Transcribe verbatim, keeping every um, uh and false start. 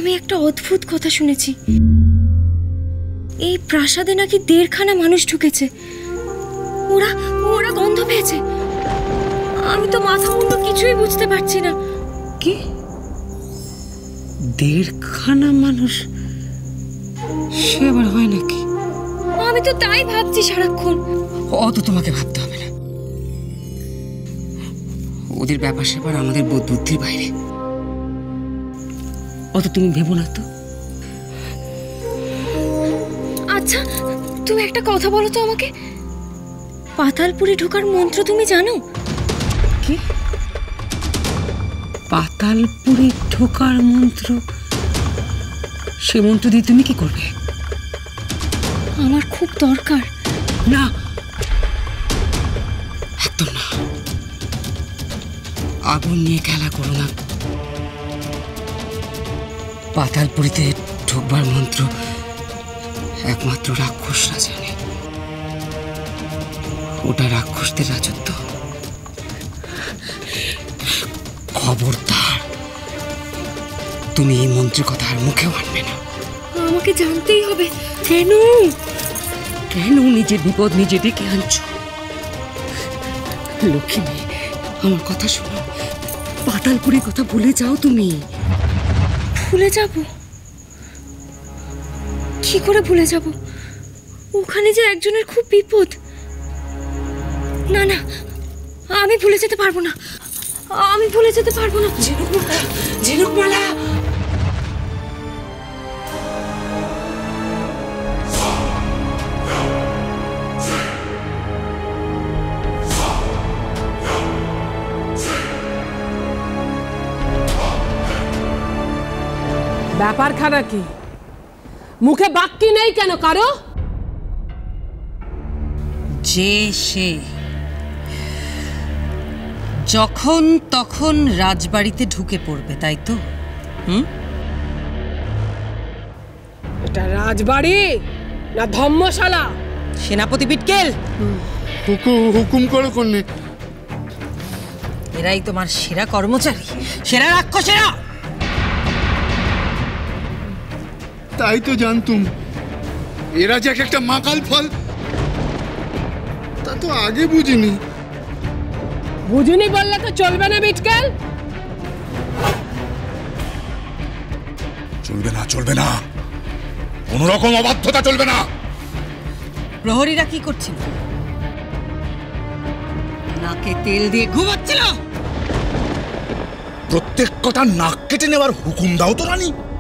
আমি একটা অদ্ভুত কথা শুনেছি, এই প্রাসাদে নাকি দেড়খানা মানুষ ঢুকেছে। ওরা ওরা গন্ধ পেয়েছে। আমি তো মাথা মুন্ড কিছুই বুঝতে পারছি না। কি দেড়খানা মানুষ? সে আবার হয় নাকি? আমি তো তাই ভাবছি সারাক্ষণ। অত তোমাকে ভাবতে হবে না, ওদের ব্যাপার স্যাপার আমাদের বোধ বুদ্ধির বাইরে। অত তুমি ভেবো না তো। আচ্ছা তুমি একটা কথা বলো তো আমাকে, পাতালপুরে ঢোকার মন্ত্র তুমি জানো? কি পাতালপুরে ঢোকার মন্ত্র? সে মন্ত্র দিয়ে তুমি কি করবে? আমার খুব দরকার। না একদম না, আগুন নিয়ে খেলা করো না। পাতালপুরিতে ঢোকবার মন্ত্র একমাত্র রাক্ষসরা জানে। ওটা রাক্ষসদের রাজত্ব। খবরদার তুমি এই মন্ত্রের কথা আর মুখেও আনবে না। আমাকে জানতেই হবে। কেন কেন নিজের বিপদ নিজে ডেকে আনছো? লক্ষ্মী মেয়ে, আমার কথা শোনো, পাতালপুরের কথা ভুলে যাও। তুমি ভুলে যাব? কি করে ভুলে যাব? ওখানে যে একজনের খুব বিপদ। না না, আমি ভুলে যেতে পারবো না, আমি ভুলে যেতে পারবো না। ঝিনুকমালা, ঝিনুকমালা, ব্যাপারখানা কি? মুখে বাক্যি নেই কেন কারো? যে সে যখন তখন রাজবাড়িতে ঢুকে পড়বে, তাই তো? হুম, এটা রাজবাড়ি না ধর্মশালা? সেনাপতি বিটকেল, হুকুম হুকুম করো কন্যে। এরাই তোমার সেরা কর্মচারী, সেরা রাক্ষসেরা। তাই তো জানতুম এরা যে একটা মাকাল ফল, তা তো আগে বুঝিনি। বুঝিনি বললে তো চলবে না বিটকেল। চলবে না, চলবে না, কোন রকম অবাধ্যতা চলবে না। প্রহরীরা কি করছিল? নাকে তেল দিয়ে ঘুমাচ্ছিল। প্রত্যেক কথা নাক কেটে নেওয়ার হুকুম দাও তো রানী।